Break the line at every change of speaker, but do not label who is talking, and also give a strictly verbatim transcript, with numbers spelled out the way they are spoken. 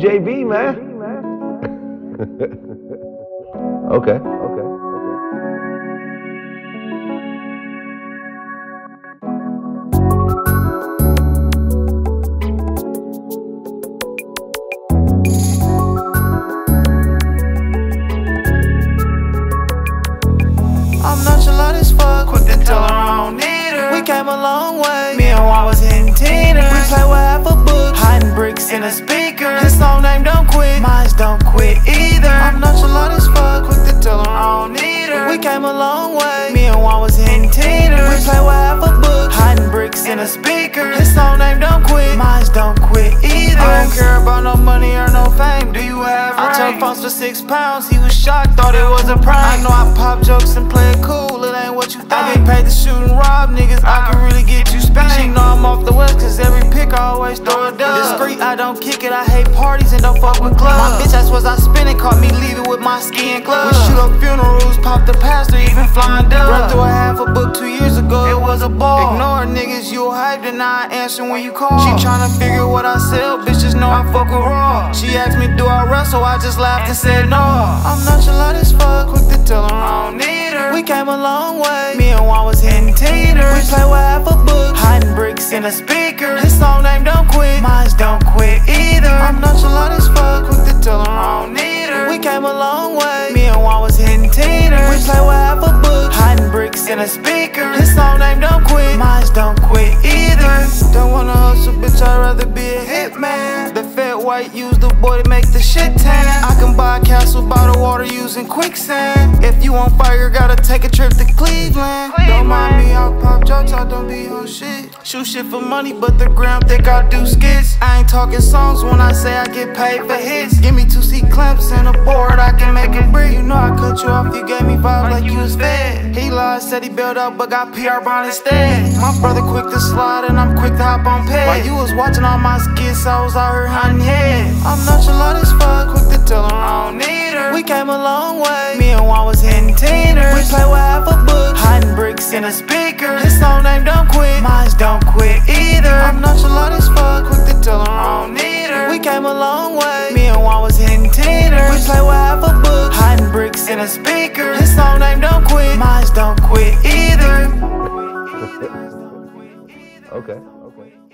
J B, man. Okay, okay.
I'm nonchalant as fuck, quick to tell her I don't need her. We came a long way, me and Juan was hitting teeners. We play with half a book, hiding bricks in a speaker. His song name Don't Quit, mine's Don't Quit either. I'm nonchalant as fuck, quick to tell her I don't need her. We came a long way, me and Juan was hitting teeners. We play with half a book, hiding bricks in a speaker. His song name Don't Quit, mine's Don't Quit either. I don't care about no money or no fame, do you have I took phones for six pounds, he was shocked, thought it was a prank. I know I pop jokes and play it cool, it ain't what you think. I get paid to shoot and rob niggas, I can really get you spanked. She know I'm off the west, cause every pick I always throw a dub. Discreet, I don't kick it, I hate parties and don't fuck with clubs. My bitch ass was I spinning, caught me leaving with my ski and gloves. We shoot up funerals, pop the pastor, even flying dubs. Run through a half a book two years ago, it was a ball. Ignore niggas, you hyped and I answer when you call. She tryna figure what I sell, bitches know I fuck with raw. She asked me do I wrestle, I just laughed and said no. I'm nonchalant as fuck, quick to tell her I don't need her. We came a long way, me and Juan was hitting teeners. We play with half a book, hiding bricks in a speaker. His song name Don't Quit, mine's Don't Quit either. I'm nonchalant as fuck, quick to tell her I don't need her. We came a long way, me and Juan was hitting teeners. We play with half a book, hiding bricks in a speaker. His song name Don't Quit, mine's Don't Quit either. Don't wanna hustle, bitch, I'd rather be a hitman. The fat white use the boy to make the shit tan. I can buy a castle by the water using quicksand. If you on fire, gotta take a trip to Cleveland. Don't mind me, I'll pop jokes, I don't be on shit. Shoot shit for money, but the gram think I do skits. I ain't talking songs when I say I get paid for hits. Give me two C clamps and a board, I can make it breathe. You know I cut you off, you gave me vibes like you was fed. He lied, said he bailed out, but got P R bond instead. My brother quick to slide and I'm quick to hop on pay. While you was watching all my skits, I was out here hunting head. I'm nonchalant as fuck, quick to tell her I don't need her. We came a long way, me and Juan was hitting teeners. We play with half a book, hiding bricks in a speaker. His song name Don't Quit, mine's Don't Quit either. I'm nonchalant as fuck, quick to tell her I don't need her. We came a long way, me and Juan was hitting teeners. We play with half a book, hiding bricks in a speaker. His song name Don't Quit, mine's Don't Quit either.
Okay, okay.